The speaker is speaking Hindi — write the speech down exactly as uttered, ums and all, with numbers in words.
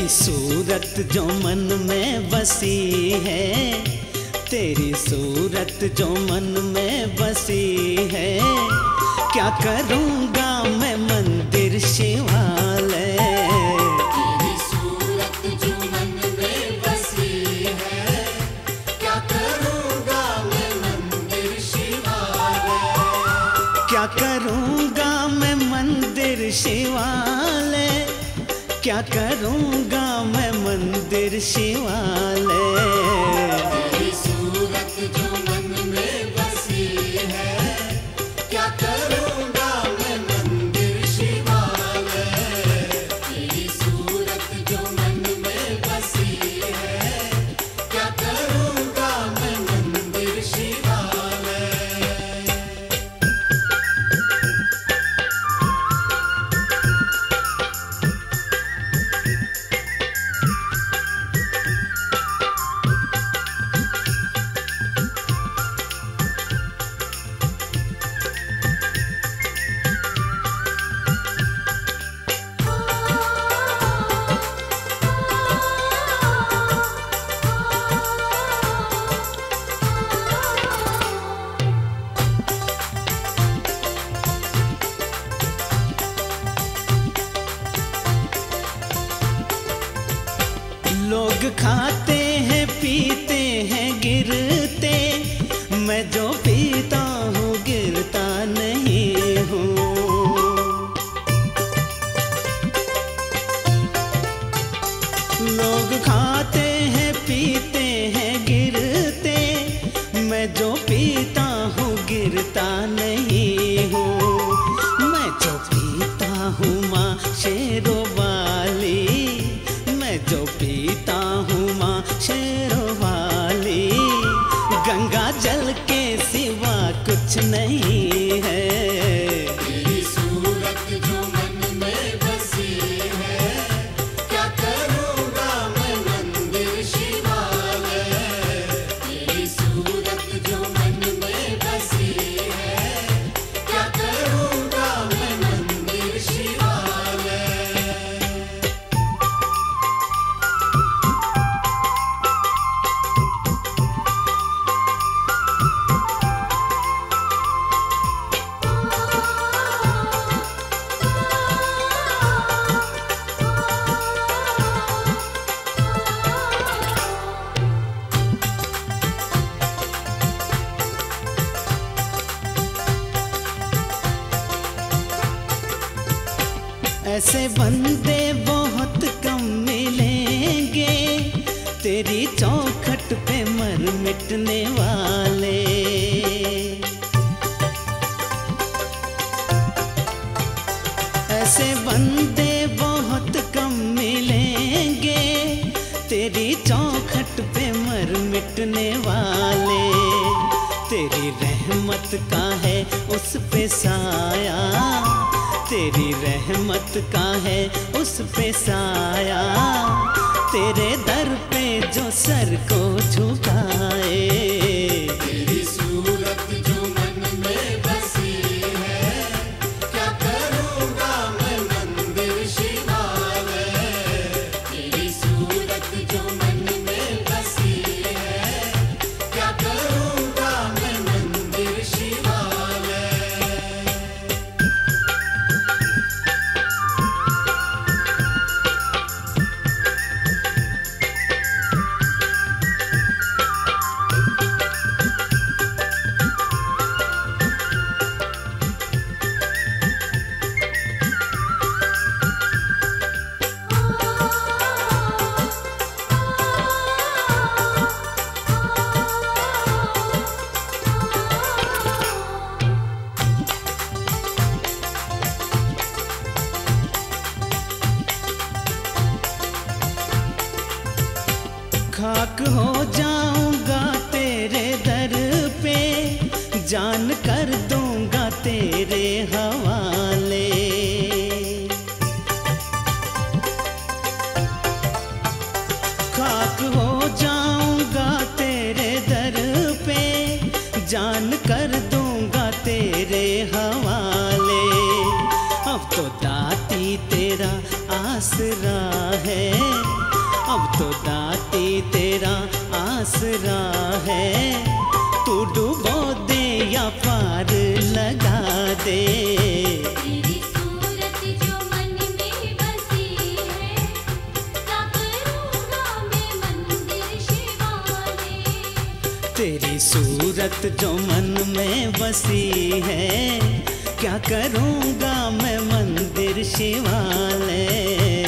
तेरी सूरत जो मन में बसी है, तेरी सूरत जो मन में बसी है, क्या करूँगा मैं मंदिर शिवालय। तेरी सूरत जो मन में बसी है, क्या करूँगा मैं मंदिर शिवालय। क्या करूँगा मैं मंदिर शिवालय, क्या करूँगा मैं मंदिर शिवालय। तेरी सूरत जो मन में बसी है, क्या करूँगा मैं मंदिर शिवालय। तेरी सूरत जो मन में बसी है, क्या करूँगा मैं मंदिर शिवालय। लोग खाते हैं पीते हैं गिरते, मैं जो पीता हूँ गिरता नहीं हूँ। लोग खाते हैं पीते हैं गिरते, मैं जो पीता हूँ गिरता नहीं हूँ। मैं जो पीता हूँ माँ शेरों वाली, मैं जो पीता हूँ माँ शेरों वाली, गंगा जल के सिवा कुछ नहीं है। तेरी सूरत जो मन में बसी है, क्या करूँगा मैं मंदिर शिवालय। तेरी सूरत जो मन में बसी है, क्या करूँगा मैं मंदिर शिवालय। ऐसे बंदे बहुत कम मिलेंगे, तेरी चौखट पे मर मिटने वाले। ऐसे बंदे बहुत कम मिलेंगे, तेरी चौखट पे मर मिटने वाले। तेरी रहमत का है उस पे साया, तेरी रहमत का है उस पे साया, तेरे दर पे जो सर को झुकाए। तेरी सूरत जो मन में बसी है, क्या करूँगा मैं मंदिर शिवालय। तेरी सूरत जो मन में बसी है, क्या करूँगा मैं मंदिर शिवालय। खाक हो जाऊंगा तेरे दर पे, जान कर दूंगा तेरे हवाले। खाक हो जाऊंगा तेरे दर पे, जान कर दूंगा तेरे हवाले। अब तो दाती तेरा आसरा है, अब तो दाती तेरा आसरा है। तू डुबो दे या पार लगा दे। तेरी सूरत जो मन में बसी है, क्या करूँगा मैं मंदिर शिवाले। तेरी सूरत जो मन में बसी है, क्या करूँगा मैं मंदिर शिवालय।